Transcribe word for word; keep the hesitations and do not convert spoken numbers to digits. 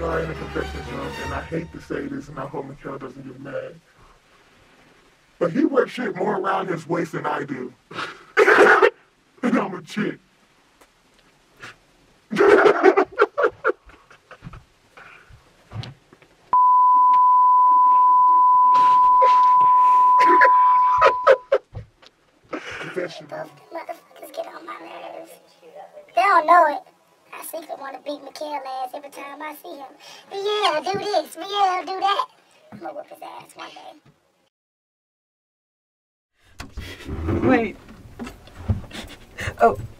we are in a confessions room, and I hate to say this, and I hope Mikhail doesn't get mad. But he wears shit more around his waist than I do. And I'm a chick. Confession. Both motherfuckers get on my nerves. They don't know it. I secretly want to beat Mikhail ass every time I see him. But yeah, do this. But yeah, do that. I'm gonna whoop his ass one day. Wait. Oh.